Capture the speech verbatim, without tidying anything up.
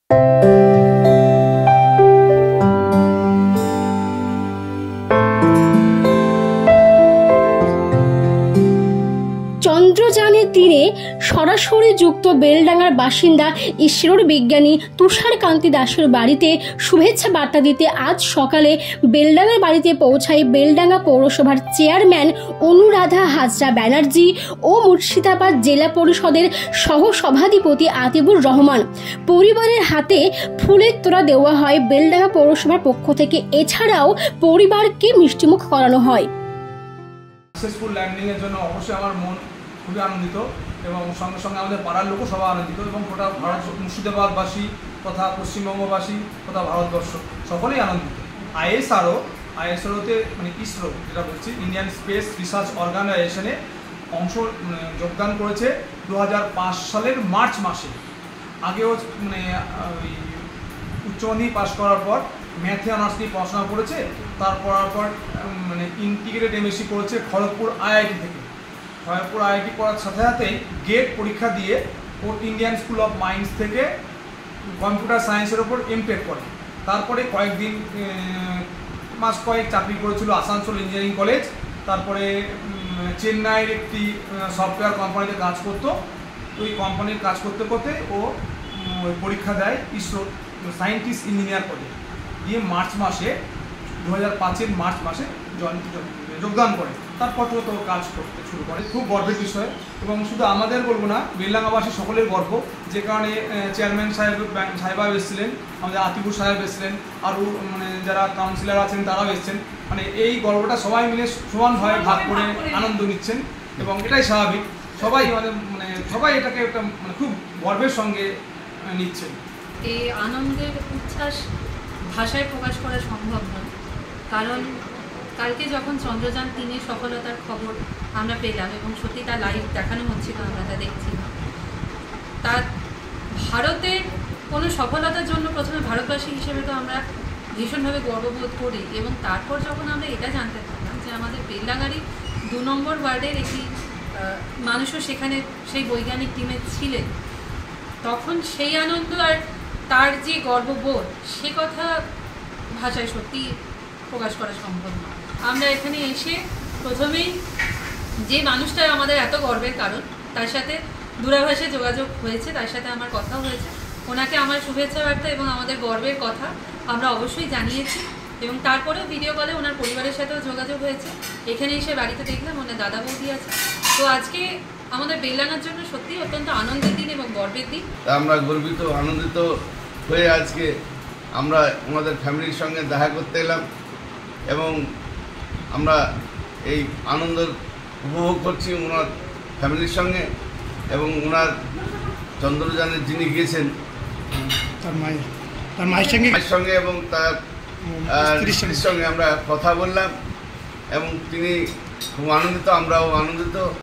চন্দ্রযানের দিনে সরাসরি যুক্ত বেলডাঙ্গার বাসিন্দা ইসরোর বিজ্ঞানী তুষারকান্তি দাসের বাড়িতে শুভেচ্ছা বার্তা দিতে আজ সকালে বেলডাঙ্গার বাড়িতে পৌঁছায় বেলডাঙ্গা পৌরসভার চেয়ারম্যান অনুরাধা হাজরা ব্যানার্জি ও মুর্শিদাবাদ জেলা পরিষদের সহ সভাধিপতি আতিবুর রহমান। পরিবারের হাতে ফুলের তোড়া দেওয়া হয় বেলডাঙ্গা পৌরসভার পক্ষ থেকে। এছাড়াও পরিবারকে মিষ্টিমুখ করানো হয়। সাকসেসফুল ল্যান্ডিং এর জন্য অবশ্যই আমার মন খুবই আনন্দিত এবং সঙ্গে সঙ্গে আমাদের পাড়ার লোকও সবাই আনন্দিত এবং গোটা ভারত মুর্শিদাবাদবাসী তথা পশ্চিমবঙ্গবাসী তথা ভারতবর্ষ সকলেই আনন্দিত। আইএসআরও আইএসআরওতে মানে ইসরো যেটা বলছি ইন্ডিয়ান স্পেস রিসার্চ অর্গানাইজেশনে অংশ যোগদান করেছে দু হাজার পাঁচ সালের মার্চ মাসে। আগেও মানে উচ্চ মাধ্যমিক পাস করার পর ম্যাথে অনার্স নিয়ে পড়াশোনা করেছে, তারপর পর মানে ইন্টিগ্রেটেড এমএসসি করেছে খড়গপুর আইআইটি থেকে। খড়গপুর আইআইটি পড়ার সাথে সাথেই গেট পরীক্ষা দিয়ে ও ইন্ডিয়ান স্কুল অফ মাইন্স থেকে কম্পিউটার সায়েন্সের ওপর এমটেক করে। তারপরে কয়েকদিন মাস কয়েক চাকরি করেছিল আসানসোল ইঞ্জিনিয়ারিং কলেজ, তারপরে চেন্নাইয়ের একটি সফটওয়্যার কোম্পানিতে কাজ করতো। ওই কোম্পানির কাজ করতে করতে ও পরীক্ষা দেয় ইসরো সায়েন্টিস্ট ইঞ্জিনিয়ার পদে, দিয়ে মার্চ মাসে দু হাজার পাঁচের মার্চ মাসে যোগদান করে। তারপর তো কাজ করতে শুরু করে। খুব গর্বের বিষয় এবং শুধু আমাদের বলবো না, বেলডাঙ্গাবাসী সকলের গর্ব, যে কারণে চেয়ারম্যান সাহেব সাহেবা এসেছিলেন, আমাদের আতিবুর সাহেব এসেছিলেন, আরও মানে যারা কাউন্সিলর আছেন তারাও এসেছেন। মানে এই গর্বটা সবাই মিলে সমানভাবে ভাগ করে আনন্দ নিচ্ছেন এবং এটাই স্বাভাবিক। সবাই মানে মানে সবাই এটাকে একটা মানে খুব গর্বের সঙ্গে নিচ্ছেন। এই আনন্দের উচ্ছ্বাস ভাষায় প্রকাশ করা সম্ভব নয়, কারণ কালকে যখন চন্দ্রযান তিনের সফলতার খবর আমরা পেলাম এবং সত্যি তা লাইভ দেখানো হচ্ছিল, আমরা তা দেখছিলাম, তার ভারতের কোনো সফলতার জন্য প্রথমে ভারতবাসী হিসেবে তো আমরা ভীষণভাবে গর্ববোধ করি এবং তারপর যখন আমরা এটা জানতে পারলাম যে আমাদের বেলডাঙ্গারই দু নম্বর ওয়ার্ডের একটি মানুষও সেখানে সেই বৈজ্ঞানিক টিমে ছিলেন, তখন সেই আনন্দ আর তার যে গর্ববোধ সে কথা ভাষায় সত্যি প্রকাশ করা সম্ভব নয়। আমরা এখানে এসে প্রথমেই যে মানুষটা আমাদের এত গর্বের কারণ তার সাথে দূরাভাষে যোগাযোগ হয়েছে, তার সাথে আমার কথাও হয়েছে। ওনাকে আমার শুভেচ্ছা বার্তা এবং আমাদের গর্বের কথা আমরা অবশ্যই জানিয়েছি এবং তারপরেও ভিডিও কলে ওনার পরিবারের সাথেও যোগাযোগ হয়েছে। এখানে এসে বাড়িতে দেখলাম ওনার দাদা বৌদি আছে। তো আজকে আমাদের বেলডাঙ্গার জন্য সত্যি অত্যন্ত আনন্দের দিন এবং গর্বের দিন। আমরা গর্বিত আনন্দিত হয়ে আজকে আমরা আমাদের ফ্যামিলির সঙ্গে দেখা করতে এলাম এবং আমরা এই আনন্দ উপভোগ করছি ওনার ফ্যামিলির সঙ্গে এবং ওনার চন্দ্রযানের যিনি গিয়েছেন তার মায়ের তার মায়ের সঙ্গে মায়ের সঙ্গে এবং তার স্ত্রীর সঙ্গে আমরা কথা বললাম এবং তিনি খুব আনন্দিত, আমরাও আনন্দিত।